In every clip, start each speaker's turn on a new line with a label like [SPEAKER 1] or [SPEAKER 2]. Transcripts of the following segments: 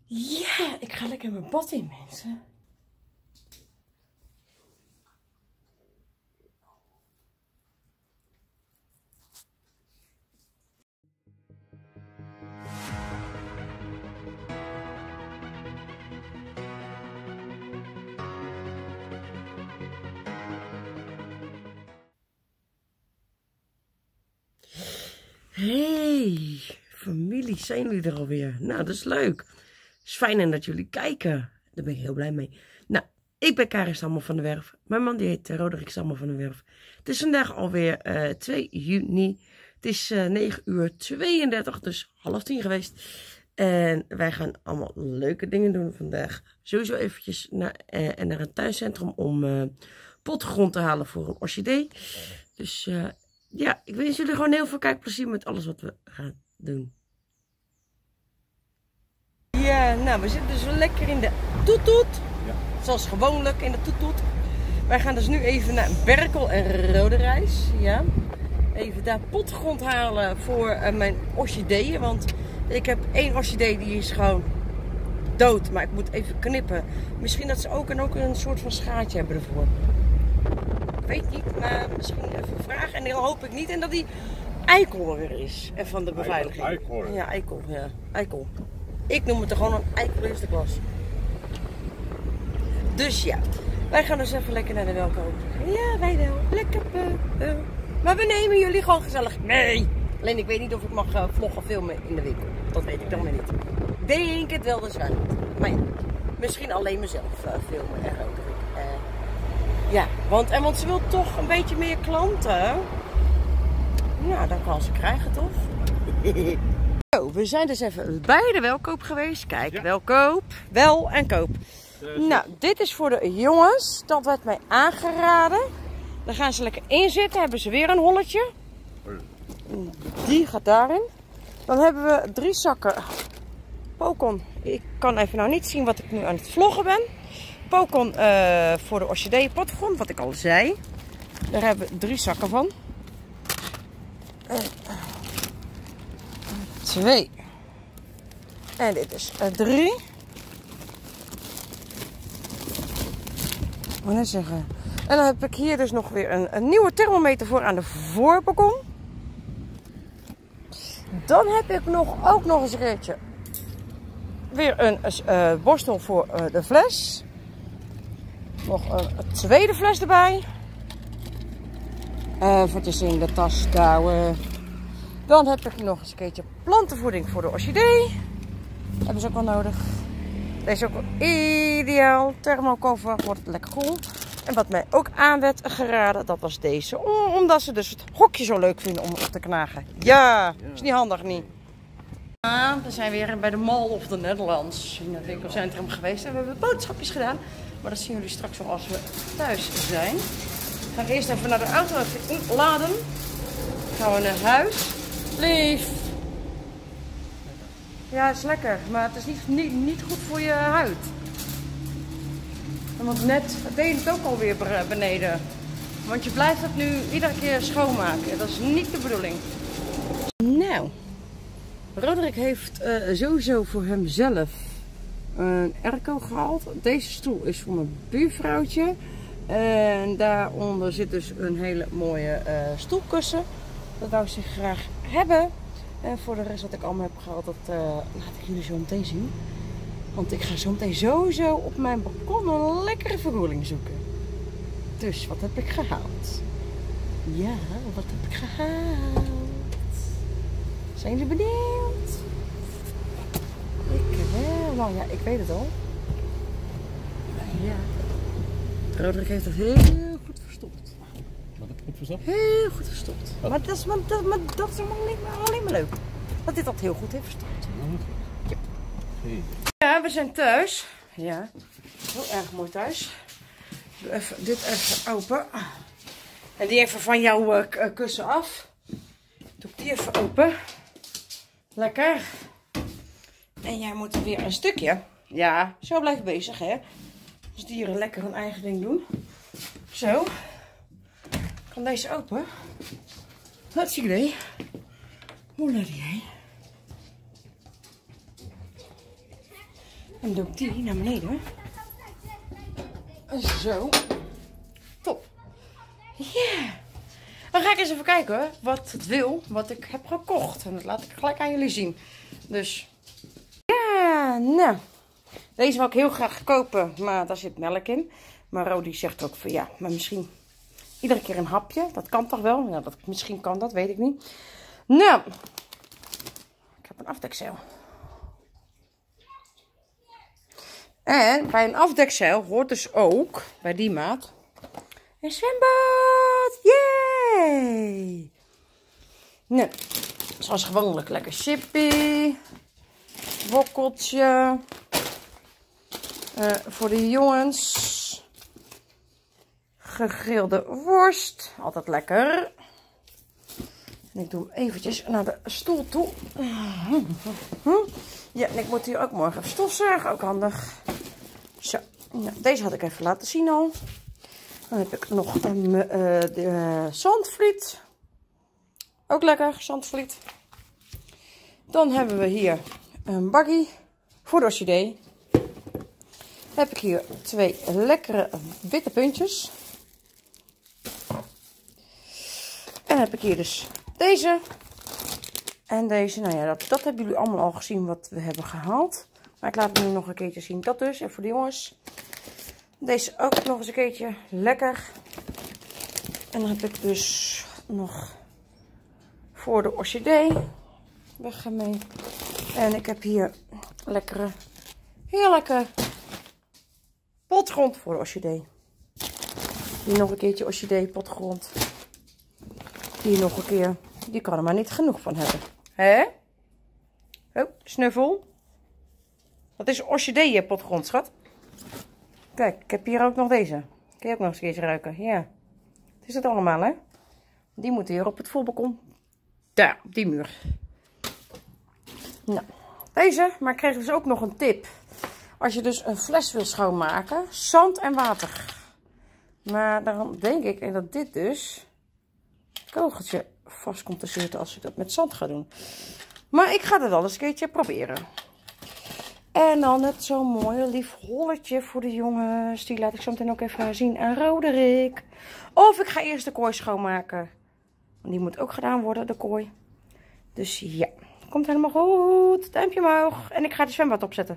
[SPEAKER 1] Ja, ik ga lekker mijn bad in, mensen. Hey, familie, zijn jullie er alweer? Nou, dat is leuk. Het is fijn en dat jullie kijken. Daar ben ik heel blij mee. Nou, ik ben Karin Stammer van der Werf. Mijn man die heet Roderick Stammer van der Werf. Het is vandaag alweer 2 juni. Het is 9:32, dus 9:30 geweest. En wij gaan allemaal leuke dingen doen vandaag. Sowieso eventjes naar een tuincentrum om potgrond te halen voor een orchidee. Dus ja, ik wens jullie gewoon heel veel kijkplezier met alles wat we gaan doen. Ja, nou, we zitten dus wel lekker in de toetoet. Ja. Zoals gewoonlijk in de toetoet. Wij gaan dus nu even naar Berkel en Roderijs. Ja. Even daar potgrond halen voor mijn orchideeën. Want ik heb 1 orchidee die is gewoon dood. Maar ik moet even knippen. Misschien dat ze ook een soort van schaartje hebben ervoor. Ik weet niet, maar misschien even vragen. En dan hoop ik niet. En dat die eikel er is. En van de beveiliging. Eikel. Ja, eikel. Ja, eikel. Ik noem het er gewoon een eikel eerste klas. Dus ja, wij gaan dus even lekker naar de welkoop. Ja, wij wel. Lekker. Maar we nemen jullie gewoon gezellig mee. Alleen ik weet niet of ik mag vloggen filmen in de winkel. Dat weet ik dan weer niet. Denk het wel, dus niet. Maar ja, misschien alleen mezelf filmen en Roderick. Ja, want ze wil toch een beetje meer klanten. Nou, dan kan ze krijgen, toch? Zo, we zijn dus even bij de welkoop geweest. Kijk, ja. Welkoop. Wel en koop. Nou, dit is voor de jongens. Dat werd mij aangeraden. Dan gaan ze lekker inzitten. Hebben ze weer een holletje. Die gaat daarin. Dan hebben we 3 zakken Pokon. Ik kan even nou niet zien wat ik nu aan het vloggen ben. Pokon voor de orchidee potgrond, wat ik al zei. Daar hebben we 3 zakken van. 2. En dit is 3. Wat net zeggen. En dan heb ik hier dus nog weer een nieuwe thermometer voor aan de voorbalkon. Dan heb ik ook nog eens een keertje weer een borstel voor de fles. Nog een tweede fles erbij. Eventjes in de tas douwen. Dan heb ik nog eens een keertje plantenvoeding voor de orchidee. Hebben ze ook wel nodig. Deze is ook wel ideaal. Thermocover wordt lekker koel. En wat mij ook aan werd geraden, dat was deze. Omdat ze dus het hokje zo leuk vinden om op te knagen. Ja, is niet handig niet. Ja, we zijn weer bij de Mall of the Netherlands in het winkelcentrum geweest. En we hebben boodschapjes gedaan. Maar dat zien jullie straks wel als we thuis zijn. We gaan eerst even naar de auto even laden. Dan gaan we naar huis. Lief. Ja, het is lekker. Maar het is niet goed voor je huid. Want net deed het ook alweer beneden. Want je blijft het nu iedere keer schoonmaken. Dat is niet de bedoeling. Nou. Roderick heeft sowieso voor hemzelf een airco gehaald. Deze stoel is voor mijn buurvrouwtje. En daaronder zit dus een hele mooie stoelkussen. Dat wou ze graag hebben. En voor de rest wat ik allemaal heb gehaald, dat laat ik jullie zo meteen zien. Want ik ga zo meteen sowieso op mijn balkon een lekkere verkoeling zoeken. Dus wat heb ik gehaald? Ja, wat heb ik gehaald? Zijn jullie benieuwd? Ik wel. Nou ja, ik weet het al. Ja. Roderick heeft het heel goed verstopt.
[SPEAKER 2] Wat heb je goed verstopt?
[SPEAKER 1] Heel goed verstopt. Maar dat is alleen maar leuk. Dat dit dat heel goed heeft verstopt. Ja.
[SPEAKER 2] Hey.
[SPEAKER 1] Ja, we zijn thuis. Ja, heel erg mooi thuis. Doe even, dit even open. En die even van jouw kussen af. Doe ik die even open. Lekker. En jij moet er weer een stukje. Ja, zo blijven bezig, hè. Als dieren lekker hun eigen ding doen. Zo. Kan deze open. Hartstikke idee. Hoe laat jij? En dan doe ik die naar beneden. Zo. Top. Yeah. Dan ga ik eens even kijken hoor, wat het wil, wat ik heb gekocht. En dat laat ik gelijk aan jullie zien. Dus, ja, nou. Deze wil ik heel graag kopen, maar daar zit melk in. Maar Rodi zegt ook van ja, maar misschien iedere keer een hapje. Dat kan toch wel? Ja, misschien kan dat, weet ik niet. Nou, ik heb een afdekzeil. En bij een afdekzeil hoort dus ook, bij die maat, een zwembad. Yay! Nou, zoals gewoonlijk lekker chippy. Wokkeltje. Voor de jongens. Gegrilde worst. Altijd lekker. En ik doe hem eventjes naar de stoel toe. Ja, en ik moet hier ook morgen even stofzuigen. Ook handig. Zo. Nou, deze had ik even laten zien al. Dan heb ik nog de zandvliet. Ook lekker, zandvliet. Dan hebben we hier een baggie voor de orchidee. Dan heb ik hier 2 lekkere witte puntjes. En dan heb ik hier dus deze. En deze, nou ja, dat hebben jullie allemaal al gezien wat we hebben gehaald. Maar ik laat het nu nog een keertje zien. Dat dus, en voor de jongens. Deze ook nog eens een keertje lekker. En dan heb ik dus nog voor de orchidee. Weg ermee. En ik heb hier lekkere, heerlijke potgrond voor de orchidee. Hier nog een keertje orchidee potgrond. Hier nog een keer. Die kan er maar niet genoeg van hebben. Hè? Oh, snuffel. Dat is orchidee potgrond, schat. Kijk, ik heb hier ook nog deze. Kun je ook nog eens een keertje ruiken. Ja. Het is het allemaal, hè? Die moet hier op het voorbalkon. Daar, op die muur. Nou, deze. Maar ik kreeg dus ook nog een tip. Als je dus een fles wil schoonmaken. Zand en water. Maar dan denk ik dat dit dus het kogeltje vast komt te zitten als ik dat met zand ga doen. Maar ik ga het wel eens een keertje proberen. En dan het zo'n mooie lief holletje voor de jongens. Die laat ik zo meteen ook even zien aan Roderick. Of ik ga eerst de kooi schoonmaken. Die moet ook gedaan worden, de kooi. Dus ja, komt helemaal goed. Duimpje omhoog. En ik ga de zwembad opzetten.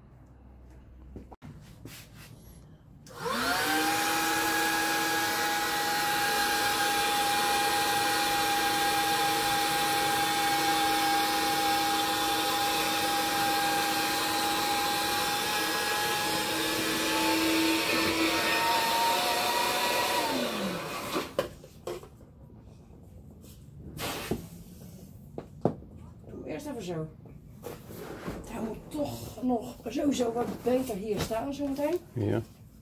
[SPEAKER 1] Eerst even zo. Hij moet toch nog sowieso wat beter hier staan zo meteen.
[SPEAKER 2] Ja.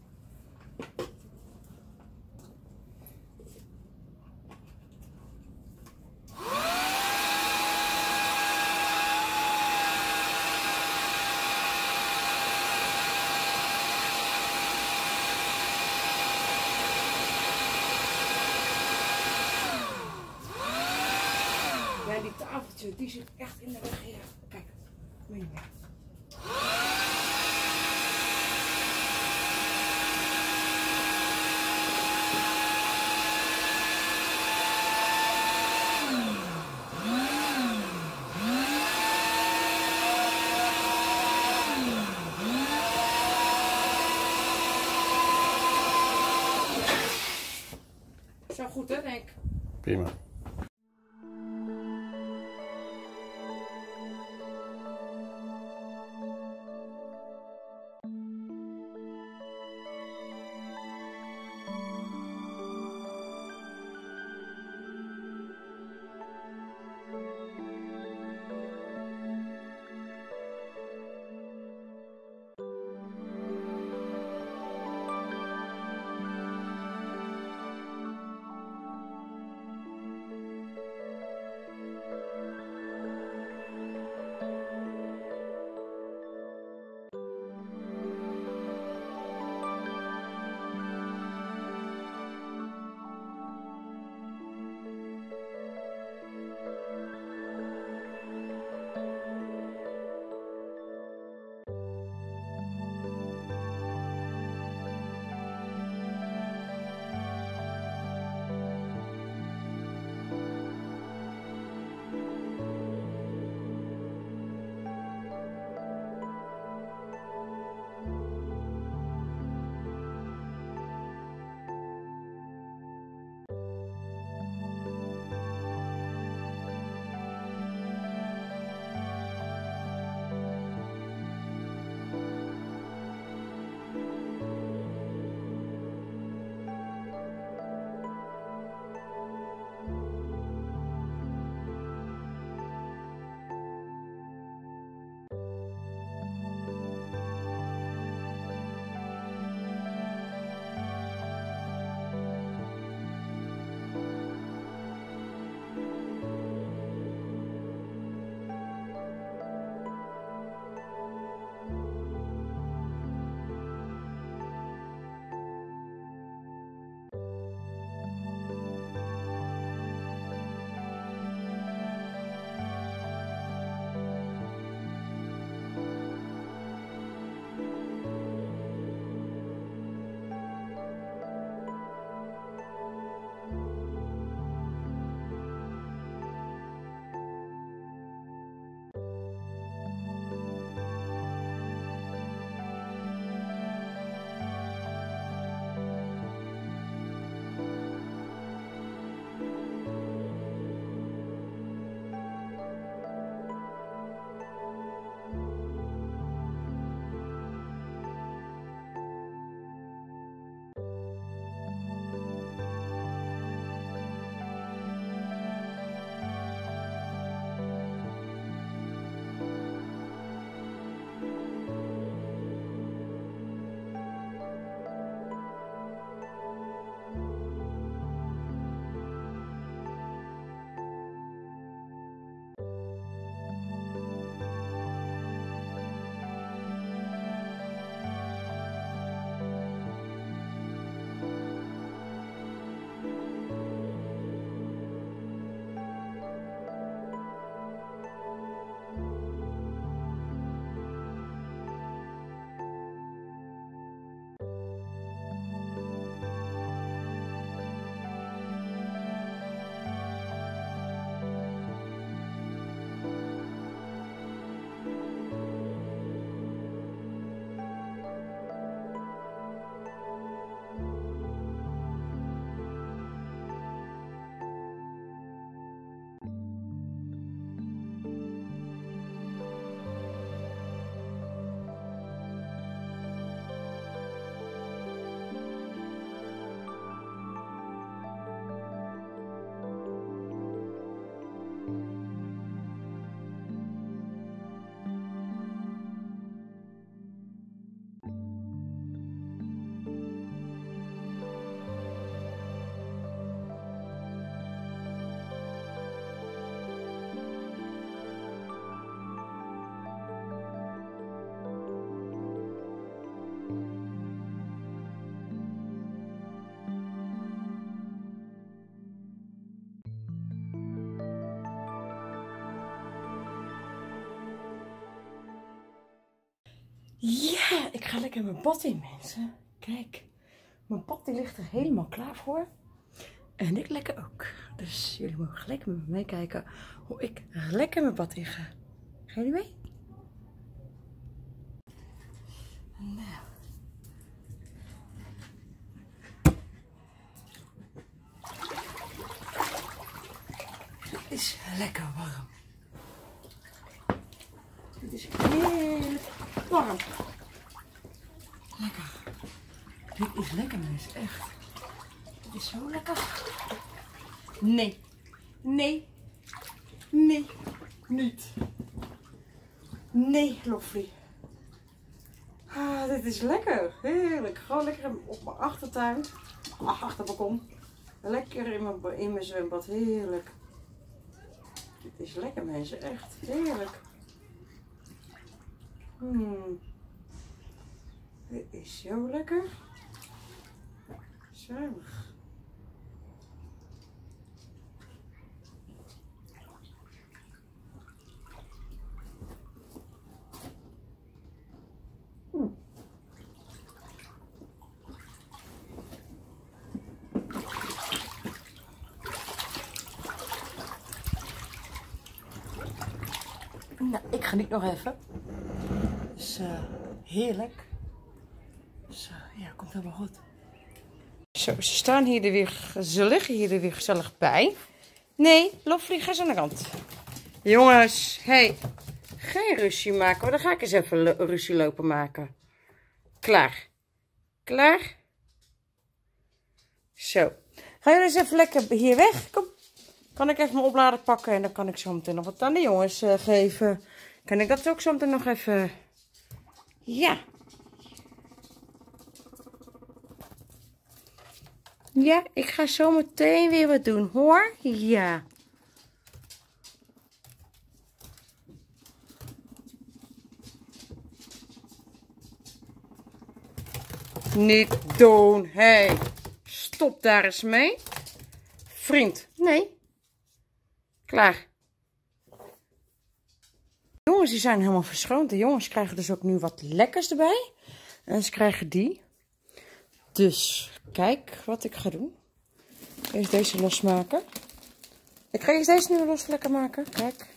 [SPEAKER 1] Ja, die tafeltje, die zit echt in de weg hier. Kijk, meen je meer. Zo goed, hè, denk ik.
[SPEAKER 2] Prima.
[SPEAKER 1] Ja, ik ga lekker mijn bad in, mensen. Kijk, mijn bad die ligt er helemaal klaar voor. En ik lekker ook. Dus jullie mogen lekker met me meekijken hoe ik lekker mijn bad in ga. Gaan jullie mee? Nou. Het is lekker warm. Het is heerlijk warm. Lekker. Dit is lekker, mensen. Echt. Het is zo lekker. Nee. Nee. Nee. Niet. Nee, Loffie. Ah, dit is lekker. Heerlijk. Gewoon lekker op mijn achtertuin. Achterbalkon. Lekker in mijn zwembad. Heerlijk. Dit is lekker, mensen. Echt heerlijk. Dit is zo lekker. Zuinig. Nou, ik geniet nog even. Dus heerlijk. Dus ja, komt helemaal goed. Zo, ze liggen hier er weer gezellig bij. Nee, Loffie, ga eens aan de kant. Jongens, hey, geen ruzie maken, want dan ga ik eens even ruzie lopen maken. Klaar. Klaar? Zo. Ga jullie eens even lekker hier weg? Kom. Kan ik even mijn oplader pakken en dan kan ik zo meteen nog wat aan de jongens geven. Kan ik dat ook zo meteen nog even... Ja. Ja, ik ga zo meteen weer wat doen, hoor. Ja. Niet doen. Hey, stop daar eens mee. Vriend, nee. Klaar. De jongens die zijn helemaal verschoond. De jongens krijgen dus ook nu wat lekkers erbij. En ze krijgen die. Dus kijk wat ik ga doen. Eerst deze losmaken. Ik ga eerst deze nu los lekker maken. Kijk.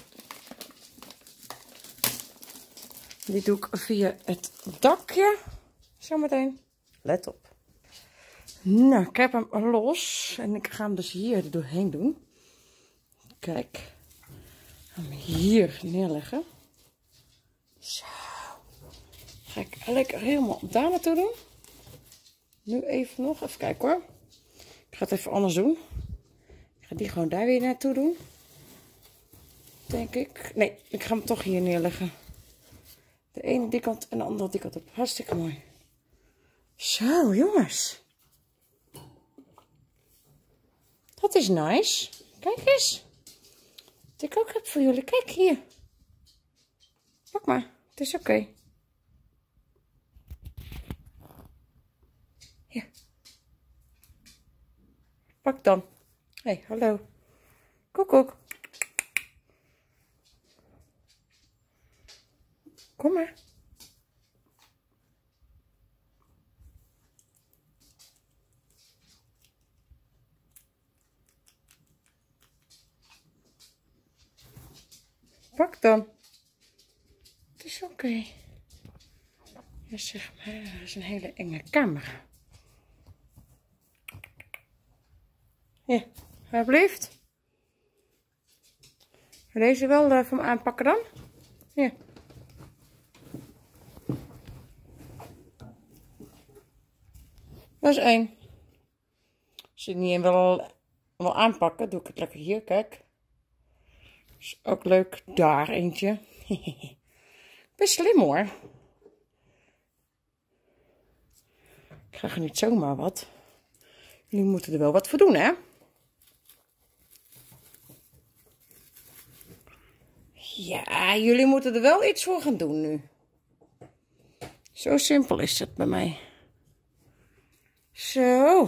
[SPEAKER 1] Die doe ik via het dakje. Zometeen. Let op. Nou, ik heb hem los. En ik ga hem dus hier er doorheen doen. Kijk. Ik ga hem hier neerleggen. Zo. Ga ik lekker helemaal daar naartoe doen. Nu even nog. Even kijken hoor. Ik ga het even anders doen. Ik ga die gewoon daar weer naartoe doen. Denk ik. Nee, ik ga hem toch hier neerleggen. De ene die kant en de andere die kant op. Hartstikke mooi. Zo, jongens. Dat is nice. Kijk eens. Wat ik ook heb voor jullie. Kijk hier. Pak maar. Het is oké. Ja. Pak dan. Hé, hey, hallo. Koekoek. Kom maar. Pak dan. Het is oké. Ja, zeg maar, dat is een hele enge camera. Ja, alsjeblieft. Deze wel van me aanpakken dan? Ja. Dat is 1. Als je het niet wil aanpakken, doe ik het lekker hier, kijk. Is ook leuk. Daar eentje. Best slim hoor. Ik krijg er niet zomaar wat. Jullie moeten er wel wat voor doen, hè? Ja, jullie moeten er wel iets voor gaan doen nu. Zo simpel is het bij mij. Zo.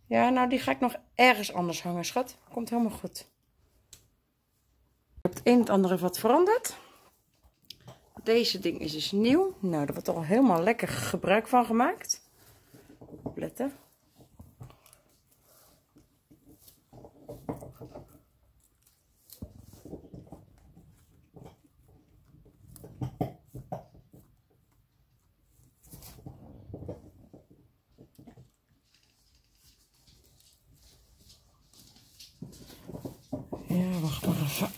[SPEAKER 1] Ja, nou die ga ik nog ergens anders hangen, schat. Komt helemaal goed. Ik heb het een en het andere wat veranderd. Deze ding is dus nieuw. Nou, daar wordt al helemaal lekker gebruik van gemaakt. Opletten. Ja, wacht maar even.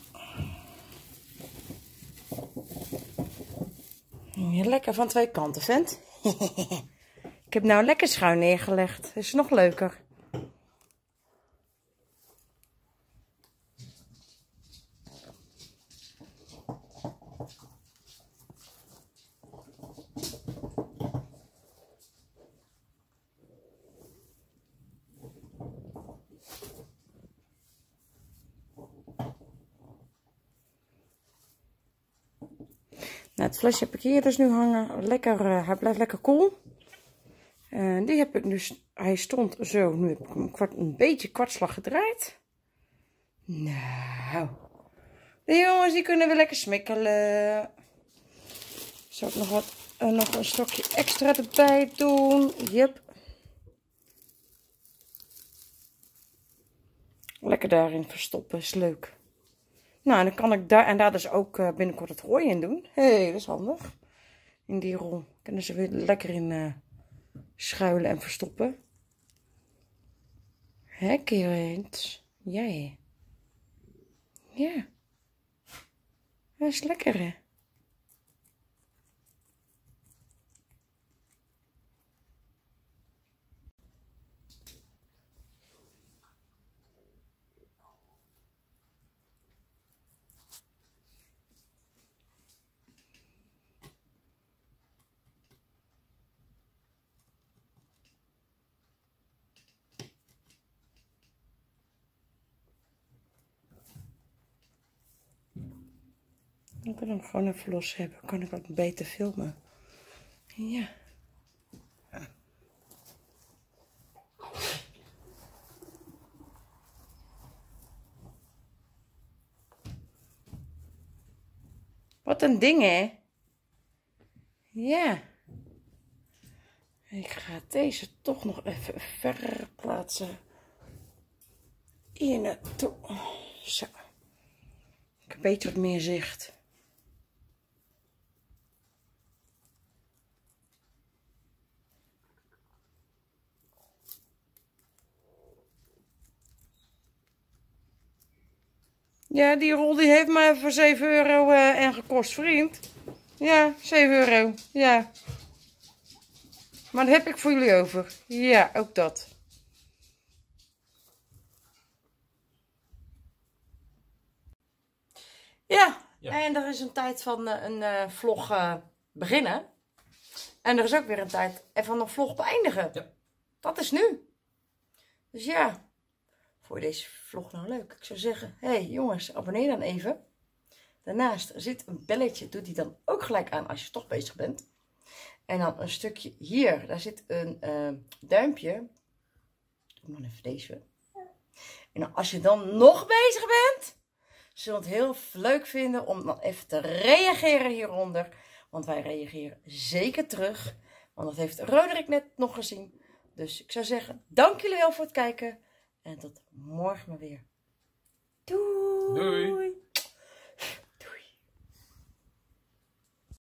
[SPEAKER 1] Ja, lekker van twee kanten, vent. Ik heb nou lekker schuin neergelegd. Is nog leuker. Nou, het flesje heb ik hier dus nu hangen. Lekker, hij blijft lekker koel. Die heb ik dus, hij stond zo, nu heb ik hem een beetje kwartslag gedraaid. Nou, de jongens die kunnen weer lekker smikkelen. Zal ik nog een stokje extra erbij doen? Yep. Lekker daarin verstoppen, is leuk. Nou, dan kan ik daar dus ook binnenkort het hooi in doen. Hé, dat is handig. In die rol kunnen ze weer lekker in schuilen en verstoppen. Hè, kind? Jij? Ja. Dat is lekker, hè? Ik wil hem gewoon even los hebben. Kan ik ook beter filmen. Ja. Wat een ding, hè? Ja. Ik ga deze toch nog even verder plaatsen. Hier naartoe. Zo. Ik heb een beetje wat meer zicht. Ja, die rol die heeft mij voor 7 euro en gekost, vriend. Ja, 7 euro. Ja. Maar dat heb ik voor jullie over. Ja, ook dat. Ja, en er is een tijd van een vlog beginnen. En er is ook weer een tijd van een vlog beëindigen.
[SPEAKER 2] Ja.
[SPEAKER 1] Dat is nu. Dus ja, vond je deze vlog nou leuk? Ik zou zeggen, hey jongens, abonneer dan even. Daarnaast zit een belletje, doe die dan ook gelijk aan als je toch bezig bent. En dan een stukje hier, daar zit een duimpje. Doe maar even deze. En dan, als je dan nog bezig bent, zullen we het heel leuk vinden om dan even te reageren hieronder. Want wij reageren zeker terug. Want dat heeft Roderick net nog gezien. Dus ik zou zeggen, dank jullie wel voor het kijken. En tot morgen maar weer. Doei!
[SPEAKER 2] Doei!